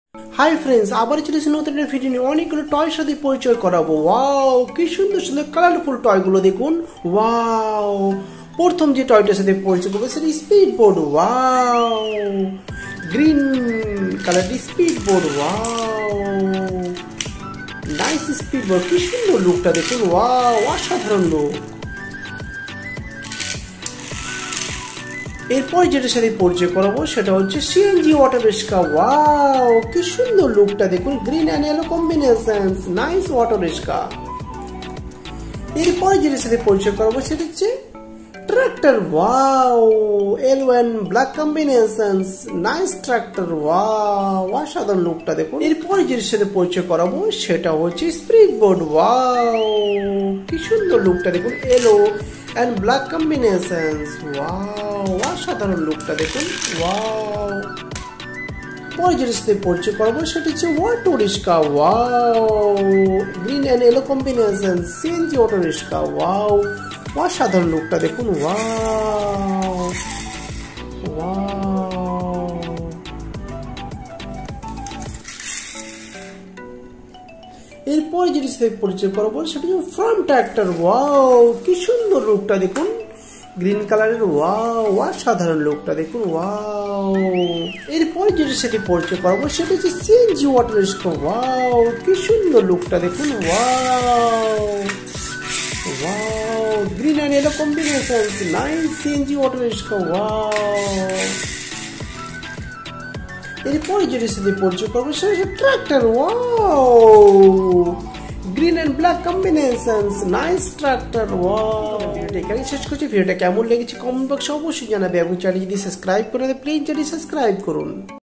Hi friends, আবার চলে এসেছি নতুন একটা ভিডিও নিয়ে। অনেকগুলো টয়ের সাথে পরিচয় করাবো। ওয়াও, কি সুন্দর সুন্দর কালারফুল টয়গুলো দেখুন। ওয়াও, প্রথম যে টয়টার সাথে পরিচয় করবো সেটা speed board. Wow, green colour speed board. Wow, nice speed board, কি সুন্দর লুকটা দেখুন। ওয়াও, অসাধারণ লুক। এরপর যেটার সাথে পরিচয় করাবো সেটা হচ্ছে সিএনজি ওয়াটার রিক্সা। ওয়াও, কি সুন্দর লুকটা দেখুন, green and yellow combination, nice water rickshaw. এরপর যেটার সাথে পরিচয় করাবো সেটা হচ্ছে tractor. Wow, yellow and black combination, nice tractor. Wow, অসাধারণ লুকটা দেখুন। এরপর যেটার সাথে পরিচয় করাবো সেটা হচ্ছে স্পিড বোর্ড। ওয়াও, কি সুন্দর লুকটা দেখুন, yellow and black combinations. Wow, অসাধারণ লুকটা দেখুন। ওয়াও, পরে যেটা সাথে পরিচয় করবো সেটা হচ্ছে auto rickshaw. Wow, green and yellow combination, CNG auto rickshaw. Wow, অসাধারণ লুকটা দেখুন। ওয়াও ওয়াও, এরপর যেটি সাথে পরিচয় করবো সেটা হচ্ছে ফার্ম ট্র্যাক্টর। ওয়াও, কি সুন্দর লুকটা দেখুন, গ্রিন কালারের। ওয়াও, অসাধারণ লুকটা দেখুন। ওয়াও, এরপর যেটির সাথে পরিচয় করবো সেটা হচ্ছে সিএনজি ওয়াটার রিক্সা। ওয়াও, কি সুন্দর লুকটা দেখুন। Wow wow, green and yellow combination, nice CNG water rickshaw. Wow, এরপরে যেটির সাথে পরিচয় করবো সেটা হচ্ছে tractor. Wow, green and black combinations, nice tractor. Wow, ভিডিওটা এখানেই শেষ করছি। ভিডিওটা কেমন লেগেছে কমেন্ট বক্সে অবশ্যই জানাবে এবং চ্যানেল যদি সাবস্ক্রাইব করে প্লিজ চ্যানেল সাবস্ক্রাইব করুন।